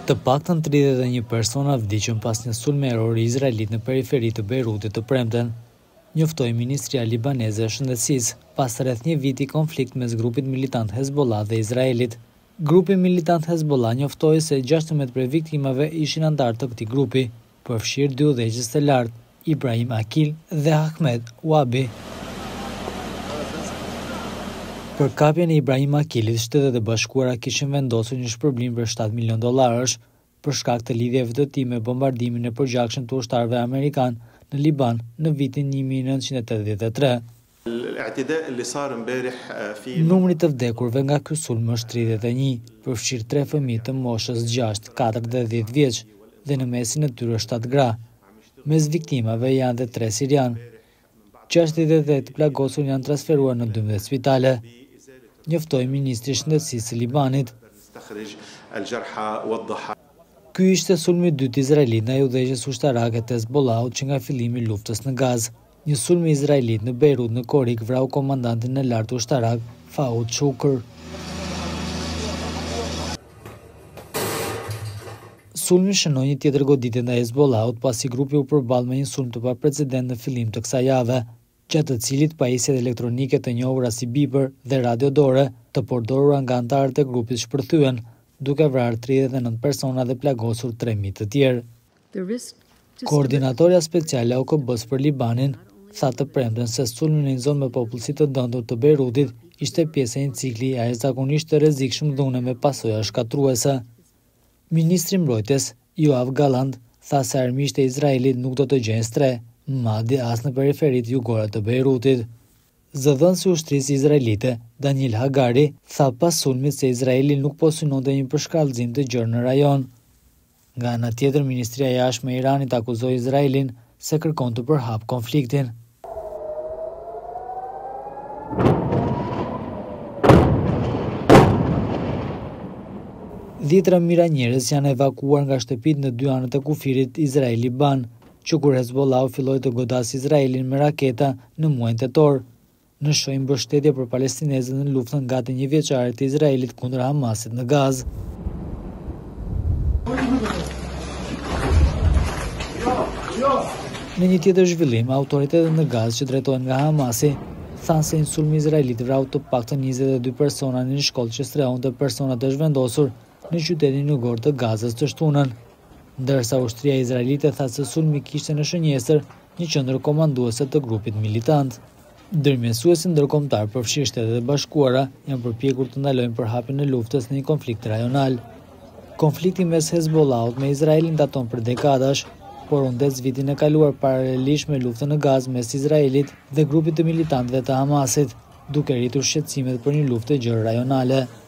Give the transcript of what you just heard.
Të paktën 31 persona vdiqën pas një sulmi erori izraelit në periferi të Beirutit të premten, njoftoi Ministria Libaneze e Shëndetësisë, pas rreth një viti konflikt mes grupit militant Hezbollah dhe Izraelit. Grupi militant Hezbollah njoftoi se 16 prej viktimave ishin antarë të këtij grupi, përfshirë 2 udhëheqës të lartë, Ibrahim Akil dhe Ahmed Wabi. Për kapjen e Ibrahim Akilit, Shtetet e Bashkuara kishin vendosur një shpërblim për $7 milion për shkak të lidhjeve të tij me bombardimin e përgjithshëm të ushtarëve amerikan në Liban në vitin 1983. Numri të vdekurve nga ky sulm është 31, përfshirë 3 fëmijë të moshës 6, 4 dhe 10 vjeç dhe në mesin e tyre 7 gra. Mes viktimave janë dhe 3 sirian. 68 plagosur janë transferuar në 12 spitale, njoftoi Ministri i Shëndetësisë së Libanit. Ky ishte sulmi i dytë izraelit ndaj udhëheqjes ushtarake të Hezbollahut që nga fillimi i luftës në Gazë. Një sulm izraelit në Beirut në Korik vrau komandantin e lartë ushtarak Faud Shukr. Sulmi shënoi një tjetër goditje ndaj Hezbollahut pasi grupi u përball me një sulm të paprecedent në fillim të kësaj jave, gjatë të cilit pajisjet elektronike të njohura si biper dhe radiodore të përdorura nga antarët e grupit shpërthyen, duke vrarë 39 persona dhe plagosur 3.000 të tjerë. Koordinatorja speciale e OKB-s për Libanin tha të premten se sulmi në një zonë me popullsi të dëndur të Beirutit ishte pjesë e një cikli jashtëzakonisht të rrezikshëm dhune me pasoja shkatruese. Ministri i Mbrojtjes, Yoav Gallant, tha se armiqtë e Izraelit nuk do të gjejnë stre, madje as në periferitë jugore të Beirutit. Zëdhënësi i ushtrisë izraelite, Daniel Hagari, tha pas sulmit se Izraeli nuk po synonte një përshkallëzim të gjerë në rajon. Nga ana tjetër, Ministria e Jashtme e Iranit akuzoi Izraelin se kërkon të përhap konfliktin. Dhjetra mijëra njerëz janë evakuuar nga shtëpitë në 2 anët e kufirit Izrael-Liban, që kur Hezbollahu filloi të godasë Izraelin me raketa në muajin tetor, në shenjë mbështetje për palestinezët në luftën gati 1 vjeçare të Izraelit kundër Hamasit në Gazë. Në një tjetër zhvillim, autoritetet në Gazë që drejtohen nga Hamasi thanë se një sulm izraelit vrau të paktën 22 persona në një shkollë që strehonte persona të zhvendosur në qytetin jugor të Gazës të shtunën, ndërsa ushtria izraelite tha se sulmi kishte në shënjestër një qendër komanduese të grupit militant. Ndërmjetësuesit ndërkombëtar përfshirë Shtetet e Bashkuara janë përpjekur të ndalojnë përhapjen e luftës në një konflikt rajonal. Konflikti mes Hezbollahut me Izraelin daton për dekadash, por u ndez vitin e kaluar paralelisht me luftën në Gazë mes Izraelit dhe grupit të militantëve të Hamasit, duke rritur shqetësimet për një luftë e gjerë rajonale.